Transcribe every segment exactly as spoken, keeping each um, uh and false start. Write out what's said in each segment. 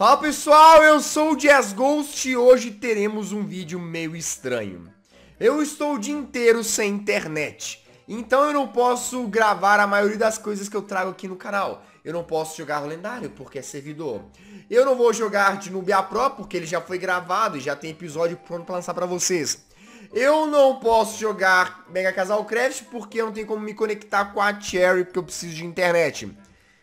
Fala pessoal, eu sou o Jazz Ghost e hoje teremos um vídeo meio estranho. Eu estou o dia inteiro sem internet, então eu não posso gravar a maioria das coisas que eu trago aqui no canal. Eu não posso jogar o lendário porque é servidor. Eu não vou jogar de Nubia Pro porque ele já foi gravado e já tem episódio pronto pra lançar pra vocês. Eu não posso jogar Mega Casal Craft porque eu não tenho como me conectar com a Cherry porque eu preciso de internet.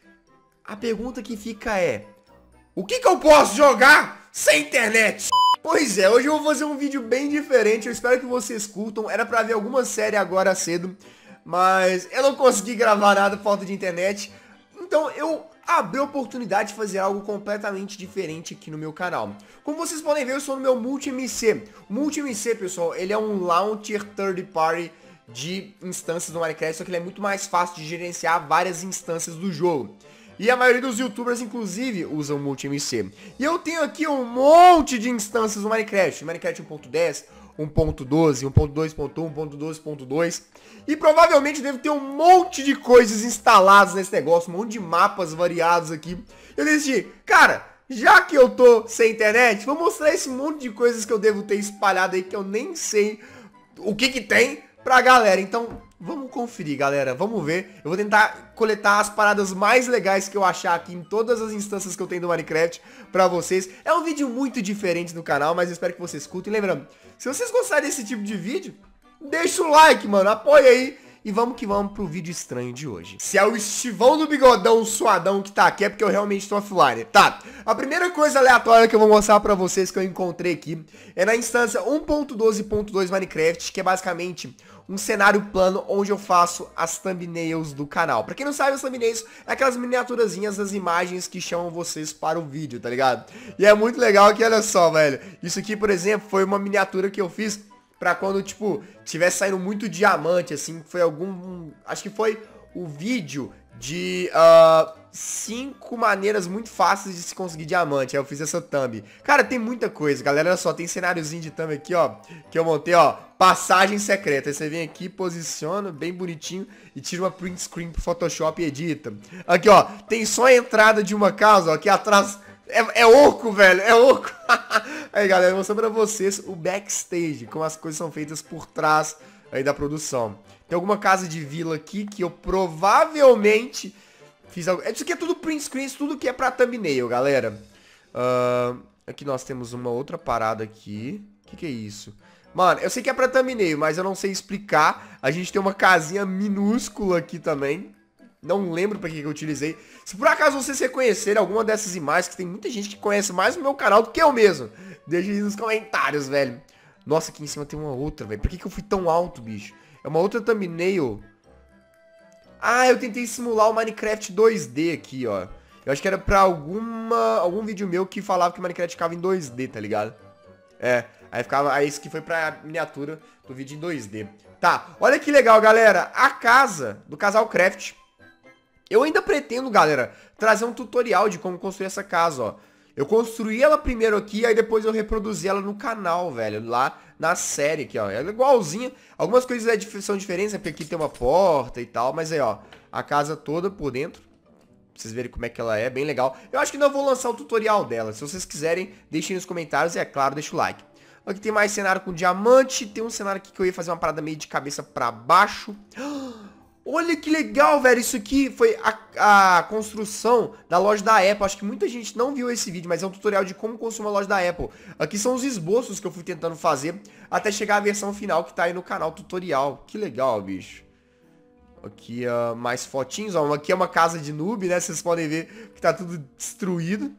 A pergunta que fica é... o que que eu posso jogar sem internet? Pois é, hoje eu vou fazer um vídeo bem diferente, eu espero que vocês curtam. Era pra ver alguma série agora cedo, mas eu não consegui gravar nada por falta de internet. Então eu abri a oportunidade de fazer algo completamente diferente aqui no meu canal. Como vocês podem ver, eu sou no meu Multi-M C. O Multi-M C, pessoal, ele é um launcher third party de instâncias do Minecraft, só que ele é muito mais fácil de gerenciar várias instâncias do jogo. E a maioria dos youtubers, inclusive, usam o Multi-M C. E eu tenho aqui um monte de instâncias do Minecraft. Minecraft um ponto dez, um ponto doze, um ponto dois ponto um, um ponto doze ponto dois. E provavelmente devo ter um monte de coisas instaladas nesse negócio. Um monte de mapas variados aqui. Eu decidi, cara, já que eu tô sem internet, vou mostrar esse monte de coisas que eu devo ter espalhado aí, que eu nem sei o que que tem pra galera. Então... vamos conferir, galera, vamos ver. Eu vou tentar coletar as paradas mais legais que eu achar aqui em todas as instâncias que eu tenho do Minecraft pra vocês. É um vídeo muito diferente no canal, mas eu espero que vocês curtem. Lembrando, se vocês gostarem desse tipo de vídeo, deixa o like, mano, apoia aí. E vamos que vamos pro vídeo estranho de hoje. Se é o estivão do bigodão suadão que tá aqui, é porque eu realmente tô offline. Tá, a primeira coisa aleatória que eu vou mostrar pra vocês que eu encontrei aqui é na instância um ponto doze ponto dois Minecraft, que é basicamente um cenário plano onde eu faço as thumbnails do canal. Pra quem não sabe, as thumbnails é aquelas miniaturazinhas das imagens que chamam vocês para o vídeo, tá ligado? E é muito legal que, olha só, velho, isso aqui, por exemplo, foi uma miniatura que eu fiz pra quando, tipo, tiver saindo muito diamante, assim, foi algum... acho que foi o vídeo de uh, cinco maneiras muito fáceis de se conseguir diamante. Aí eu fiz essa thumb. Cara, tem muita coisa, galera. Olha só, tem cenáriozinho de thumb aqui, ó, que eu montei, ó, passagem secreta. Aí você vem aqui, posiciona, bem bonitinho, e tira uma print screen pro Photoshop e edita. Aqui, ó, tem só a entrada de uma casa, ó, aqui atrás... É, é oco, velho, é oco. Aí, galera, vou mostrar pra vocês o backstage, como as coisas são feitas por trás aí da produção. Tem alguma casa de vila aqui que eu provavelmente fiz algo... Isso aqui é tudo print screens, tudo que é pra thumbnail, galera. Uh, aqui nós temos uma outra parada aqui. O que que é isso? Mano, eu sei que é pra thumbnail, mas eu não sei explicar. A gente tem uma casinha minúscula aqui também. Não lembro pra que que eu utilizei. Se por acaso vocês reconhecerem alguma dessas imagens, que tem muita gente que conhece mais o meu canal do que eu mesmo, deixa aí nos comentários, velho. Nossa, aqui em cima tem uma outra, velho. Por que que eu fui tão alto, bicho? É uma outra thumbnail. Ah, eu tentei simular o Minecraft dois D aqui, ó. Eu acho que era pra alguma, algum vídeo meu que falava que o Minecraft ficava em dois D, tá ligado? É, aí ficava... aí isso que foi pra miniatura do vídeo em dois D. Tá, olha que legal, galera. A casa do Casal Craft. Eu ainda pretendo, galera, trazer um tutorial de como construir essa casa, ó. Eu construí ela primeiro aqui, aí depois eu reproduzi ela no canal, velho, lá na série aqui, ó. Ela é igualzinha. Algumas coisas são diferentes, né, porque aqui tem uma porta e tal, mas aí, ó, a casa toda por dentro. Pra vocês verem como é que ela é, bem legal. Eu acho que não vou lançar o tutorial dela. Se vocês quiserem, deixem nos comentários e, é claro, deixa o like. Aqui tem mais cenário com diamante. Tem um cenário aqui que eu ia fazer uma parada meio de cabeça pra baixo. Olha que legal, velho. Isso aqui foi a, a construção da loja da Apple. Acho que muita gente não viu esse vídeo, mas é um tutorial de como construir uma loja da Apple. Aqui são os esboços que eu fui tentando fazer até chegar à versão final que tá aí no canal tutorial. Que legal, bicho. Aqui, uh, mais fotinhos, ó. Aqui é uma casa de noob, né? Vocês podem ver que tá tudo destruído.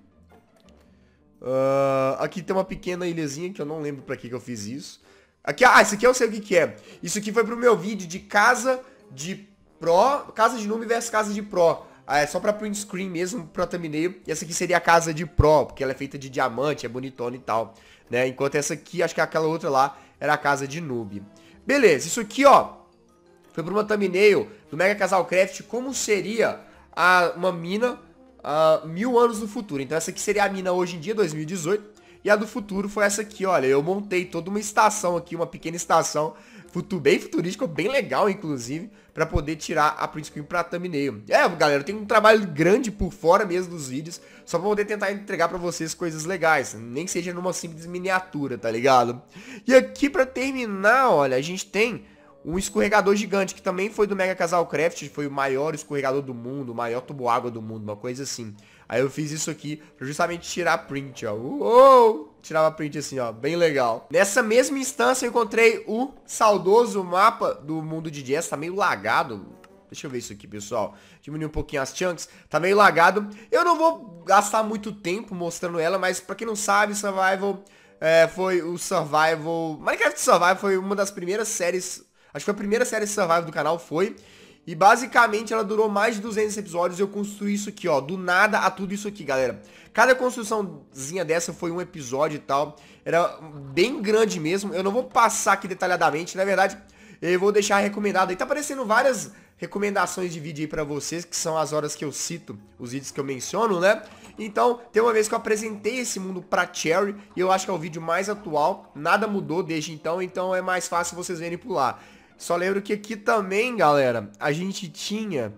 Uh, aqui tem uma pequena ilhazinha que eu não lembro pra que que eu fiz isso. Aqui, ah, isso aqui eu sei o que que é. Isso aqui foi pro meu vídeo de casa de Pro, casa de noob versus casa de Pro. Ah, é só pra print screen mesmo, pra thumbnail. E essa aqui seria a casa de Pro, porque ela é feita de diamante, é bonitona e tal, né? Enquanto essa aqui, acho que aquela outra lá, era a casa de noob. Beleza, isso aqui, ó, foi pra uma thumbnail do Mega Casal Craft, como seria a, uma mina a, mil anos no futuro. Então essa aqui seria a mina hoje em dia, dois mil e dezoito. E a do futuro foi essa aqui, olha. Eu montei toda uma estação aqui, uma pequena estação, futuro, bem futurístico, bem legal, inclusive, pra poder tirar a print screen pra thumbnail. É, galera, eu tenho um trabalho grande por fora mesmo dos vídeos, só pra poder tentar entregar pra vocês coisas legais, nem que seja numa simples miniatura, tá ligado? E aqui pra terminar, olha, a gente tem um escorregador gigante, que também foi do Mega Casal Craft, foi o maior escorregador do mundo, o maior tubo-água do mundo, uma coisa assim. Aí eu fiz isso aqui pra justamente tirar print, ó. Uou! Tirava print assim, ó, bem legal. Nessa mesma instância eu encontrei o saudoso mapa do mundo de Jazz, tá meio lagado. Deixa eu ver isso aqui, pessoal. Diminuir um pouquinho as chunks. Tá meio lagado. Eu não vou gastar muito tempo mostrando ela, mas pra quem não sabe, Survival é, foi o Survival... Minecraft Survival foi uma das primeiras séries... Acho que foi a primeira série de Survival do canal, foi... E basicamente ela durou mais de duzentos episódios e eu construí isso aqui, ó. Do nada a tudo isso aqui, galera. Cada construçãozinha dessa foi um episódio e tal. Era bem grande mesmo. Eu não vou passar aqui detalhadamente. Na verdade, eu vou deixar recomendado. Aí tá aparecendo várias recomendações de vídeo aí pra vocês, que são as horas que eu cito, os vídeos que eu menciono, né? Então, tem uma vez que eu apresentei esse mundo pra Cherry, e eu acho que é o vídeo mais atual. Nada mudou desde então, então é mais fácil vocês verem por lá. Só lembro que aqui também, galera, a gente tinha...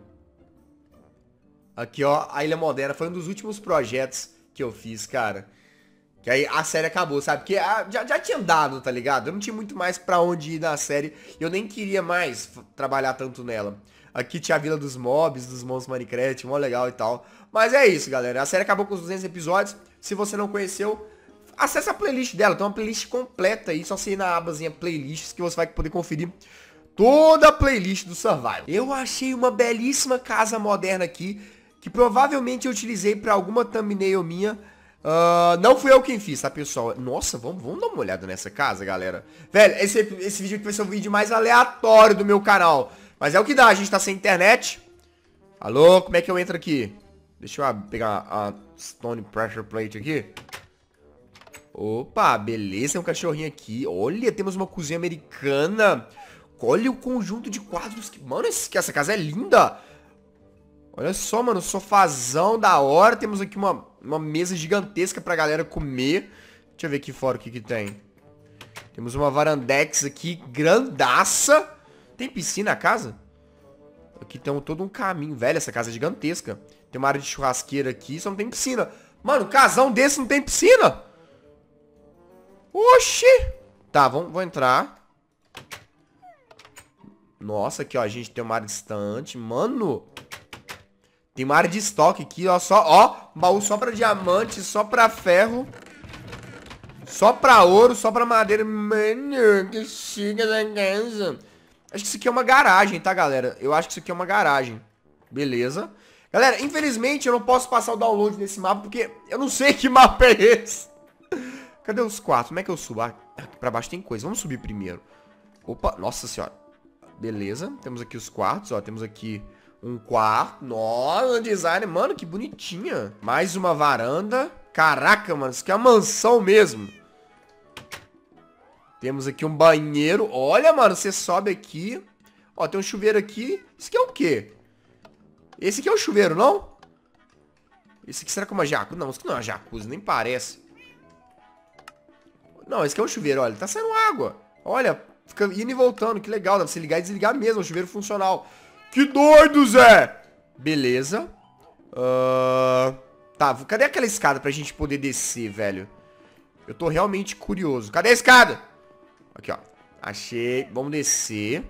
Aqui, ó, a Ilha Moderna. Foi um dos últimos projetos que eu fiz, cara. Que aí a série acabou, sabe? Porque a, já, já tinha dado, tá ligado? Eu não tinha muito mais pra onde ir na série. Eu nem queria mais trabalhar tanto nela. Aqui tinha a Vila dos Mobs, dos Monstros Minecraft, mó legal e tal. Mas é isso, galera. A série acabou com os duzentos episódios. Se você não conheceu, acessa a playlist dela. Tem uma playlist completa aí. Só você ir na abazinha playlists que você vai poder conferir toda a playlist do Survival. Eu achei uma belíssima casa moderna aqui, que provavelmente eu utilizei pra alguma thumbnail minha. Uh, não fui eu quem fiz, tá, pessoal? Nossa, vamos, vamos dar uma olhada nessa casa, galera. Velho, esse, esse vídeo aqui vai ser o vídeo mais aleatório do meu canal. Mas é o que dá, a gente tá sem internet. Alô, como é que eu entro aqui? Deixa eu pegar a Stone Pressure Plate aqui. Opa, beleza, tem um cachorrinho aqui. Olha, temos uma cozinha americana. Olha o conjunto de quadros que... Mano, esse, essa casa é linda. Olha só, mano, sofazão da hora. Temos aqui uma, uma mesa gigantesca pra galera comer. Deixa eu ver aqui fora o que que tem. Temos uma varandex aqui, grandaça. Tem piscina na casa? Aqui tem todo um caminho. Velho, essa casa é gigantesca. Tem uma área de churrasqueira aqui, só não tem piscina. Mano, casão desse não tem piscina? Oxi. Tá, vamos, vou entrar. Nossa, aqui, ó, a gente tem uma área distante. Mano, tem uma área de estoque aqui, ó. Só, ó, baú só pra diamante, só pra ferro, só pra ouro, só pra madeira. Mano, que chique essa casa. Acho que isso aqui é uma garagem, tá, galera? Eu acho que isso aqui é uma garagem. Beleza. Galera, infelizmente eu não posso passar o download nesse mapa, porque eu não sei que mapa é esse. Cadê os quartos? Como é que eu subo? Ah, aqui pra baixo tem coisa. Vamos subir primeiro. Opa, nossa senhora. Beleza, temos aqui os quartos, ó, temos aqui um quarto, nossa, design, mano, que bonitinha. Mais uma varanda, caraca, mano, isso aqui é uma mansão mesmo. Temos aqui um banheiro, olha, mano, você sobe aqui, ó, tem um chuveiro aqui, isso aqui é o quê? Esse aqui é o chuveiro, não? Esse aqui será que é uma jacuzzi? Não, isso aqui não é uma jacuzzi, nem parece. Não, esse aqui é um chuveiro, olha, tá saindo água, olha. Fica indo e voltando, que legal, dá pra você ligar e desligar mesmo, é um chuveiro funcional. Que doido, Zé! Beleza. Uh... Tá, cadê aquela escada pra gente poder descer, velho? Eu tô realmente curioso. Cadê a escada? Aqui, ó. Achei. Vamos descer.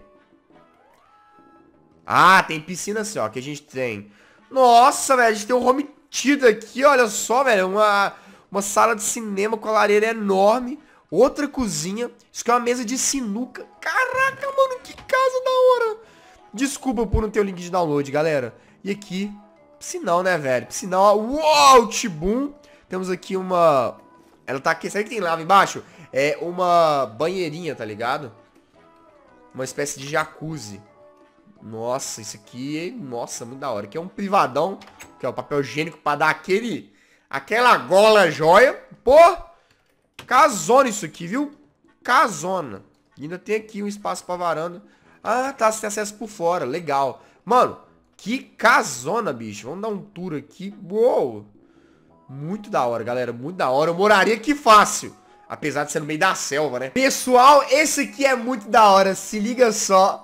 Ah, tem piscina assim, ó, que a gente tem. Nossa, velho, a gente tem um home theater aqui, olha só, velho. Uma, uma sala de cinema com a lareira enorme. Outra cozinha. Isso aqui é uma mesa de sinuca. Caraca, mano, que casa da hora. Desculpa por não ter o link de download, galera. E aqui, piscinão, né, velho? Piscinão, uau, tibum. Temos aqui uma... Ela tá aqui, sabe que tem lava embaixo? É uma banheirinha, tá ligado? Uma espécie de jacuzzi. Nossa, isso aqui, nossa, muito da hora. Aqui é um privadão, que é o papel higiênico pra dar aquele... Aquela gola joia. Pô! Casona isso aqui, viu? Casona. E ainda tem aqui um espaço pra varanda. Ah, tá, você tem acesso por fora. Legal. Mano, que casona, bicho. Vamos dar um tour aqui. Uou. Muito da hora, galera. Muito da hora. Eu moraria aqui fácil. Apesar de ser no meio da selva, né? Pessoal, esse aqui é muito da hora. Se liga só.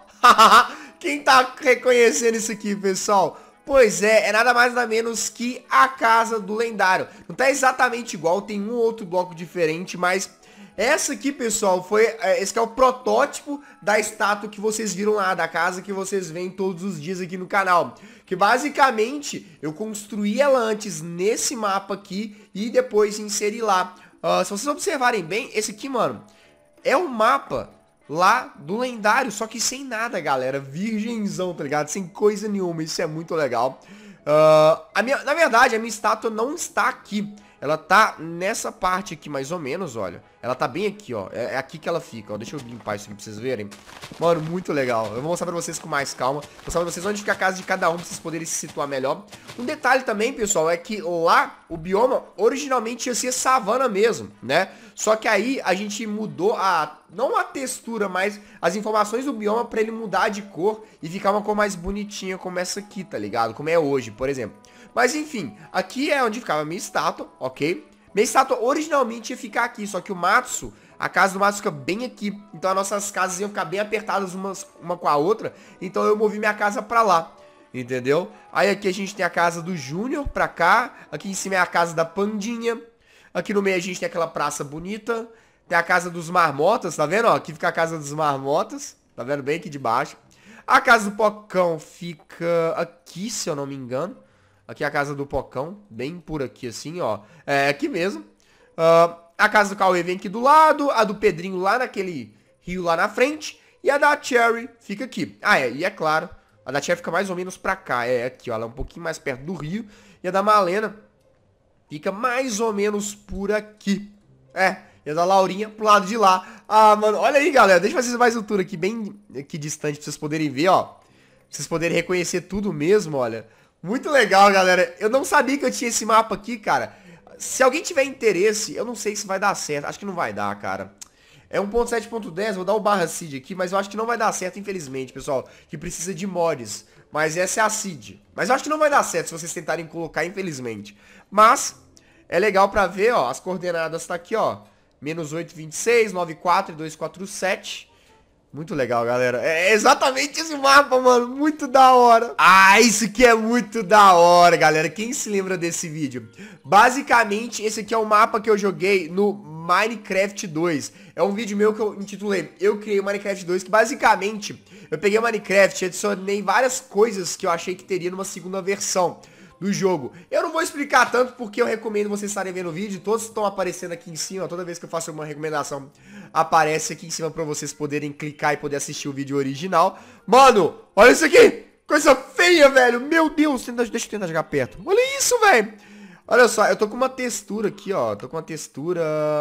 Quem tá reconhecendo isso aqui, pessoal? Pois é, é nada mais nada menos que a casa do lendário. Não tá exatamente igual, tem um outro bloco diferente, mas essa aqui, pessoal, foi esse que é o protótipo da estátua que vocês viram lá, da casa que vocês veem todos os dias aqui no canal. Que basicamente eu construí ela antes nesse mapa aqui e depois inseri lá. Uh, se vocês observarem bem, esse aqui, mano, é o mapa lá do lendário, só que sem nada, galera. Virgenzão, tá ligado? Sem coisa nenhuma, isso é muito legal. Uh, a minha, na verdade, a minha estátua não está aqui. Ela tá nessa parte aqui, mais ou menos, olha. Ela tá bem aqui, ó. É, é aqui que ela fica, ó. Deixa eu limpar isso aqui pra vocês verem. Mano, muito legal. Eu vou mostrar pra vocês com mais calma. Vou mostrar pra vocês onde fica a casa de cada um, pra vocês poderem se situar melhor. Um detalhe também, pessoal, é que lá, o bioma, originalmente ia ser savana mesmo, né? Só que aí, a gente mudou a... não a textura, mas as informações do bioma pra ele mudar de cor e ficar uma cor mais bonitinha como essa aqui, tá ligado? Como é hoje, por exemplo. Mas enfim, aqui é onde ficava a minha estátua, ok? Minha estátua originalmente ia ficar aqui, só que o Matsu, a casa do Matsu fica bem aqui. Então as nossas casas iam ficar bem apertadas umas, uma com a outra. Então eu movi minha casa pra lá, entendeu? Aí aqui a gente tem a casa do Júnior pra cá. Aqui em cima é a casa da Pandinha. Aqui no meio a gente tem aquela praça bonita. Tem a casa dos marmotas, tá vendo? Ó, aqui fica a casa dos marmotas. Tá vendo bem aqui de baixo. A casa do Pocão fica aqui, se eu não me engano. Aqui é a casa do Pocão, bem por aqui assim, ó. É aqui mesmo. Uh, a casa do Cauê vem aqui do lado. A do Pedrinho lá naquele rio lá na frente. E a da Cherry fica aqui. Ah, é. E é claro, a da Cherry fica mais ou menos pra cá. É aqui, ó. Ela é um pouquinho mais perto do rio. E a da Malena fica mais ou menos por aqui. É. E a da Laurinha pro lado de lá. Ah, mano. Olha aí, galera. Deixa eu fazer mais um tour aqui, bem aqui distante, pra vocês poderem ver, ó. Pra vocês poderem reconhecer tudo mesmo, olha. Muito legal, galera. Eu não sabia que eu tinha esse mapa aqui, cara. Se alguém tiver interesse, eu não sei se vai dar certo. Acho que não vai dar, cara. É um ponto sete ponto dez, vou dar o barra seed aqui, mas eu acho que não vai dar certo, infelizmente, pessoal. Que precisa de mods. Mas essa é a seed. Mas eu acho que não vai dar certo se vocês tentarem colocar, infelizmente. Mas é legal pra ver, ó. As coordenadas tá aqui, ó. menos oito, vinte e seis, nove, quatro, dois, quatro, sete. Muito legal, galera. É exatamente esse mapa, mano. Muito da hora. Ah, isso aqui é muito da hora, galera. Quem se lembra desse vídeo? Basicamente, esse aqui é o mapa que eu joguei no Minecraft dois. É um vídeo meu que eu intitulei Eu Criei o Minecraft dois, que basicamente eu peguei o Minecraft e adicionei várias coisas que eu achei que teria numa segunda versão do jogo. Eu não vou explicar tanto porque eu recomendo vocês estarem vendo o vídeo. Todos estão aparecendo aqui em cima. Toda vez que eu faço uma recomendação, aparece aqui em cima pra vocês poderem clicar e poder assistir o vídeo original. Mano, olha isso aqui. Coisa feia, velho. Meu Deus. Deixa eu tentar jogar perto. Olha isso, velho. Olha só, eu tô com uma textura aqui, ó. Tô com uma textura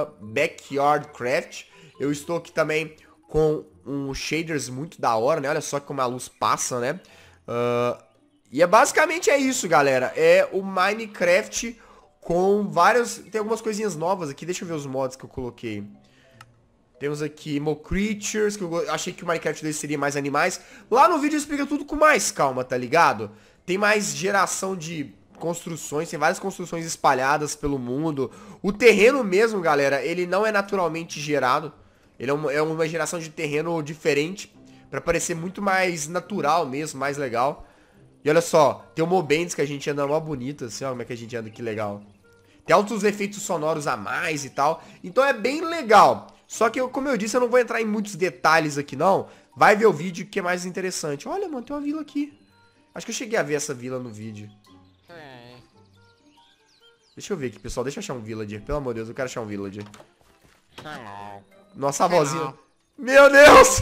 Backyard Craft. Eu estou aqui também com um shaders muito da hora, né? Olha só como a luz passa, né? Uh... E é basicamente é isso, galera. É o Minecraft com vários... Tem algumas coisinhas novas aqui. Deixa eu ver os mods que eu coloquei. Temos aqui Mo Creatures, que eu achei que o Minecraft dois seria mais animais. Lá no vídeo explica tudo com mais calma, tá ligado? Tem mais geração de construções, tem várias construções espalhadas pelo mundo. O terreno mesmo, galera, ele não é naturalmente gerado. Ele é uma, é uma geração de terreno diferente, pra parecer muito mais natural mesmo, mais legal. E olha só, tem o Mobends que a gente anda mó bonito, assim, ó, como é que a gente anda, que legal. Tem altos efeitos sonoros a mais e tal. Então é bem legal. Só que, eu, como eu disse, eu não vou entrar em muitos detalhes aqui, não. Vai ver o vídeo que é mais interessante. Olha, mano, tem uma vila aqui. Acho que eu cheguei a ver essa vila no vídeo. Deixa eu ver aqui, pessoal. Deixa eu achar um villager. Pelo amor de Deus, eu quero achar um villager. Nossa, a vozinha. Meu Deus!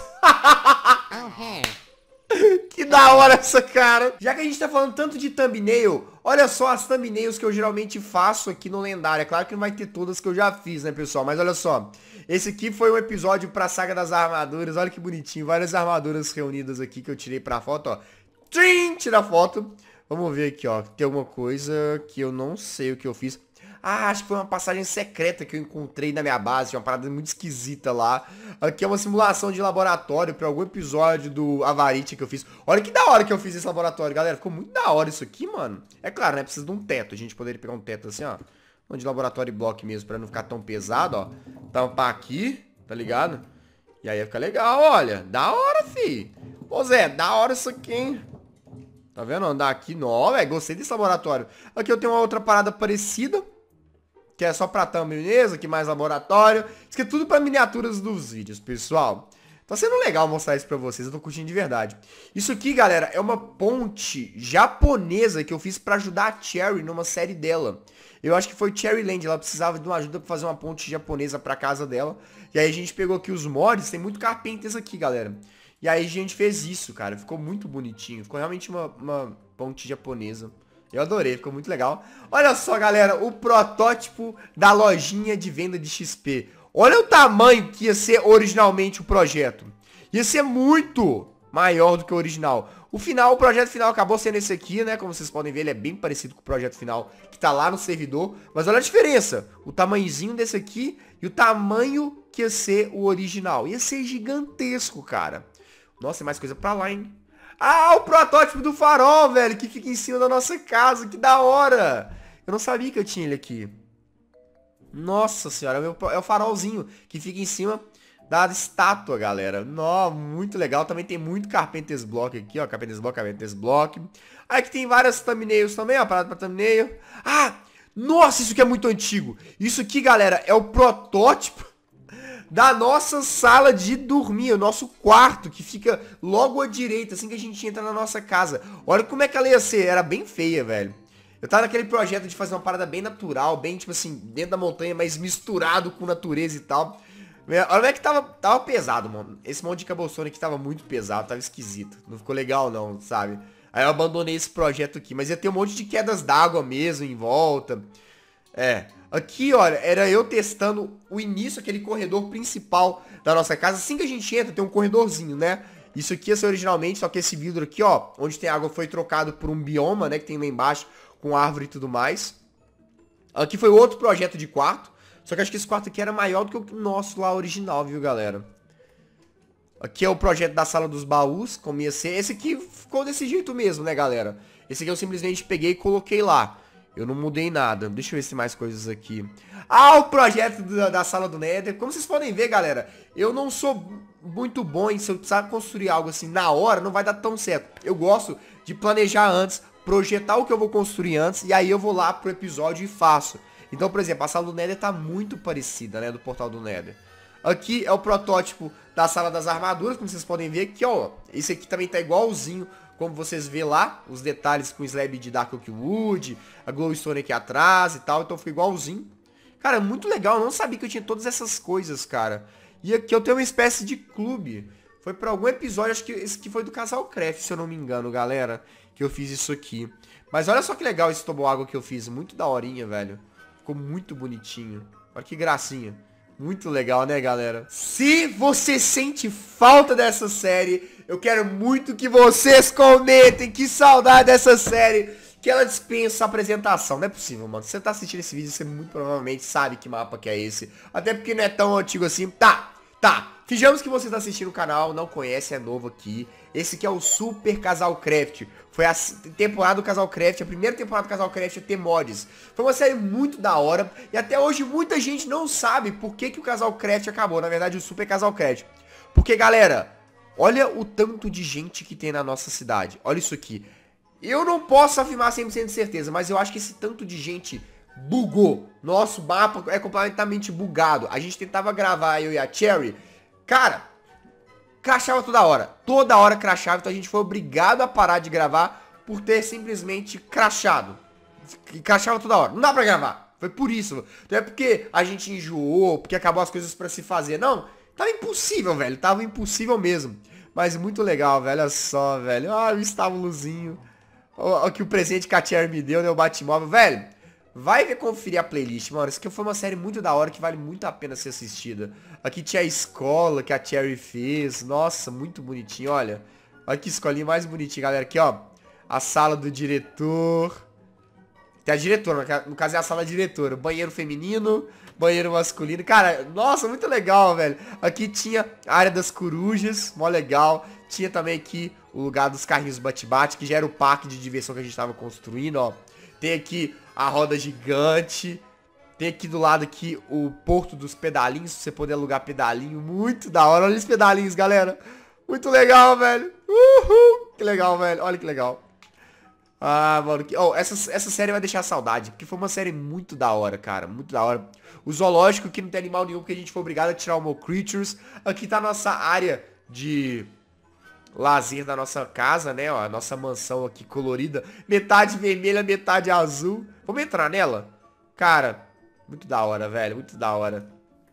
Que da hora essa cara. Já que a gente tá falando tanto de thumbnail, olha só as thumbnails que eu geralmente faço aqui no Lendário. É claro que não vai ter todas que eu já fiz, né, pessoal? Mas olha só. Esse aqui foi um episódio pra Saga das Armaduras. Olha que bonitinho. Várias armaduras reunidas aqui que eu tirei pra foto, ó. Trim! Tira a foto. Vamos ver aqui, ó. Tem alguma coisa que eu não sei o que eu fiz. Ah, acho que foi uma passagem secreta que eu encontrei na minha base. Tinha uma parada muito esquisita lá. Aqui é uma simulação de laboratório pra algum episódio do Avarite que eu fiz. Olha que da hora que eu fiz esse laboratório, galera. Ficou muito da hora isso aqui, mano. É claro, né? Precisa de um teto. A gente poderia pegar um teto assim, ó. De laboratório e bloco mesmo, pra não ficar tão pesado, ó. tampar aqui, tá ligado? E aí fica legal, olha. Da hora, fi. Ô, Zé, da hora isso aqui, hein? Tá vendo? Andar aqui, não, velho. Gostei desse laboratório. Aqui eu tenho uma outra parada parecida. Que é só pra thumb, beleza? Aqui mais laboratório. Isso aqui é tudo pra miniaturas dos vídeos, pessoal. Tá sendo legal mostrar isso pra vocês. Eu tô curtindo de verdade. Isso aqui, galera, é uma ponte japonesa que eu fiz pra ajudar a Cherry numa série dela. Eu acho que foi Cherry Land. Ela precisava de uma ajuda pra fazer uma ponte japonesa pra casa dela. E aí a gente pegou aqui os mods. Tem muito carpenters aqui, galera. E aí a gente fez isso, cara. Ficou muito bonitinho. Ficou realmente uma, uma ponte japonesa. Eu adorei, ficou muito legal. Olha só, galera, o protótipo da lojinha de venda de X P. Olha o tamanho que ia ser originalmente o projeto. Ia ser muito maior do que o original. O final, o projeto final acabou sendo esse aqui, né? Como vocês podem ver, ele é bem parecido com o projeto final que tá lá no servidor. Mas olha a diferença. O tamanhozinho desse aqui e o tamanho que ia ser o original. Ia ser gigantesco, cara. Nossa, tem mais coisa pra lá, hein? Ah, o protótipo do farol, velho, que fica em cima da nossa casa. Que da hora. Eu não sabia que eu tinha ele aqui. Nossa senhora, é o farolzinho que fica em cima da estátua, galera. Nó, muito legal. Também tem muito Carpenter's Block aqui, ó. Carpenter's Block, Carpenter's Block. Aí aqui tem várias thumbnails também, ó. Parada pra thumbnail. Ah, nossa, isso aqui é muito antigo. Isso aqui, galera, é o protótipo da nossa sala de dormir, o nosso quarto, que fica logo à direita, assim que a gente entra na nossa casa. Olha como é que ela ia ser, era bem feia, velho. Eu tava naquele projeto de fazer uma parada bem natural, bem, tipo assim, dentro da montanha, mas misturado com natureza e tal. Olha como é que tava, tava pesado, mano. Esse monte de cobblestone aqui tava muito pesado, tava esquisito. Não ficou legal não, sabe? Aí eu abandonei esse projeto aqui, mas ia ter um monte de quedas d'água mesmo em volta. É, aqui, olha, era eu testando o início, aquele corredor principal da nossa casa. Assim que a gente entra, tem um corredorzinho, né? Isso aqui ia ser originalmente, só que esse vidro aqui, ó, onde tem água, foi trocado por um bioma, né, que tem lá embaixo, com árvore e tudo mais. Aqui foi outro projeto de quarto, só que acho que esse quarto aqui era maior do que o nosso lá original, viu, galera? Aqui é o projeto da sala dos baús, como ia ser. Esse aqui ficou desse jeito mesmo, né, galera? Esse aqui eu simplesmente peguei e coloquei lá. Eu não mudei nada. Deixa eu ver se tem mais coisas aqui. Ah, o projeto da, da sala do Nether. Como vocês podem ver, galera, eu não sou muito bom em, se eu precisar construir algo assim na hora, não vai dar tão certo. Eu gosto de planejar antes, projetar o que eu vou construir antes, e aí eu vou lá pro episódio e faço. Então, por exemplo, a sala do Nether tá muito parecida, né, do portal do Nether. Aqui é o protótipo da sala das armaduras, como vocês podem ver aqui, ó. Esse aqui também tá igualzinho, como vocês vê lá, os detalhes com slab de Dark Oak Wood, a Glowstone aqui atrás e tal, então fica igualzinho. Cara, muito legal, eu não sabia que eu tinha todas essas coisas, cara. E aqui eu tenho uma espécie de clube. Foi pra algum episódio, acho que esse aqui foi do Casal Craft, se eu não me engano, galera, que eu fiz isso aqui. Mas olha só que legal esse toboágua que eu fiz, muito daorinha, velho. Ficou muito bonitinho. Olha que gracinha. Muito legal, né, galera? Se você sente falta dessa série, eu quero muito que vocês comentem. Que saudade dessa série, que ela dispensa a apresentação. Não é possível, mano. Se você tá assistindo esse vídeo, você muito provavelmente sabe que mapa que é esse. Até porque não é tão antigo assim. Tá, tá. Fingamos que você tá assistindo o canal, não conhece, é novo aqui. Esse aqui é o Super Casal Craft. Foi a temporada do Casal Craft, a primeira temporada do Casal Craft a ter mods. Foi uma série muito da hora. E até hoje muita gente não sabe por que, que o Casal Craft acabou. Na verdade, o Super Casal Craft. Porque, galera, olha o tanto de gente que tem na nossa cidade. Olha isso aqui. Eu não posso afirmar cem por cento de certeza, mas eu acho que esse tanto de gente bugou. Nosso mapa é completamente bugado. A gente tentava gravar, eu e a Cherry. Cara, crashava toda hora. Toda hora crashava, então a gente foi obrigado a parar de gravar por ter simplesmente crashado. Crashava toda hora. Não dá pra gravar. Foi por isso. Não é porque a gente enjoou, porque acabou as coisas pra se fazer. Não, tava impossível, velho. Tava impossível mesmo. Mas muito legal, velho. Olha só, velho. Ah, o estábulozinho. Olha que o presente que a Cherry me deu, né? O Batmóvel. Velho, vai ver, conferir a playlist, mano. Isso aqui foi uma série muito da hora que vale muito a pena ser assistida. Aqui tinha a escola que a Cherry fez. Nossa, muito bonitinho, olha. Olha que escolinha mais bonitinha, galera. Aqui, ó. A sala do diretor. Tem a diretora, no caso é a sala diretora. Banheiro feminino, banheiro masculino. Cara, nossa, muito legal, velho. Aqui tinha a área das corujas, mó legal. Tinha também aqui o lugar dos carrinhos bate-bate, que já era o parque de diversão que a gente tava construindo, ó. Tem aqui a roda gigante. Tem aqui do lado aqui o Porto dos Pedalinhos, pra você poder alugar pedalinho. Muito da hora. Olha os pedalinhos, galera. Muito legal, velho. Uhul. Que legal, velho. Olha que legal. Ah, mano. Que... Oh, essa, essa série vai deixar saudade. Porque foi uma série muito da hora, cara. Muito da hora. O zoológico aqui não tem animal nenhum, porque a gente foi obrigado a tirar o Mo Creatures. Aqui tá a nossa área de lazer da nossa casa, né? Ó, a nossa mansão aqui colorida. Metade vermelha, metade azul. Vamos entrar nela? Cara, muito da hora, velho. Muito da hora.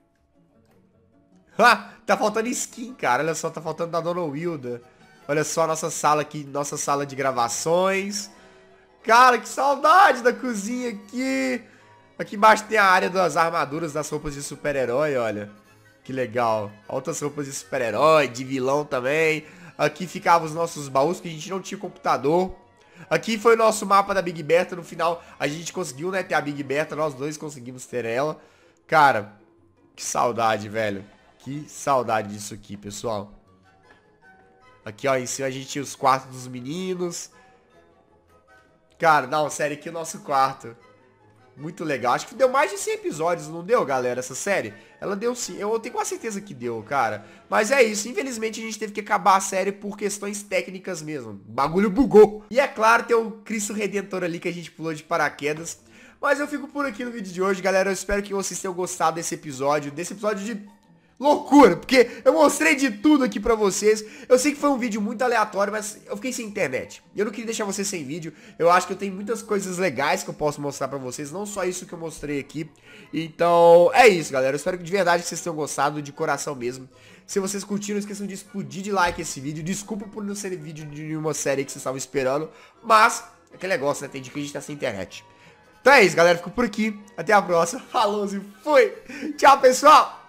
Ha! Tá faltando skin, cara. Olha só, tá faltando da Dona Wilda. Olha só a nossa sala aqui, nossa sala de gravações. Cara, que saudade da cozinha aqui. Aqui embaixo tem a área das armaduras, das roupas de super-herói, olha. Que legal. Altas roupas de super-herói, de vilão também. Aqui ficavam os nossos baús, que a gente não tinha computador. Aqui foi o nosso mapa da Big Bertha. No final, a gente conseguiu, né, ter a Big Bertha. Nós dois conseguimos ter ela. Cara, que saudade, velho. Que saudade disso aqui, pessoal. Aqui, ó, em cima a gente tinha os quartos dos meninos. Cara, não, sério, aqui é o nosso quarto. Muito legal. Acho que deu mais de cem episódios, não deu, galera, essa série? Ela deu sim. Eu tenho quase certeza que deu, cara. Mas é isso. Infelizmente, a gente teve que acabar a série por questões técnicas mesmo. O bagulho bugou. E é claro, tem o Cristo Redentor ali que a gente pulou de paraquedas. Mas eu fico por aqui no vídeo de hoje, galera. Eu espero que vocês tenham gostado desse episódio. Desse episódio de... loucura, porque eu mostrei de tudo aqui pra vocês. Eu sei que foi um vídeo muito aleatório, mas eu fiquei sem internet. Eu não queria deixar vocês sem vídeo. Eu acho que eu tenho muitas coisas legais que eu posso mostrar pra vocês, não só isso que eu mostrei aqui. Então, é isso, galera. Eu espero que de verdade vocês tenham gostado, de coração mesmo. Se vocês curtiram, não esqueçam de explodir de like esse vídeo. Desculpa por não ser vídeo de nenhuma série que vocês estavam esperando, mas é aquele negócio, né? Tem dia que a gente tá sem internet. Então é isso, galera. Fico por aqui. Até a próxima. Falou e fui. Tchau, pessoal.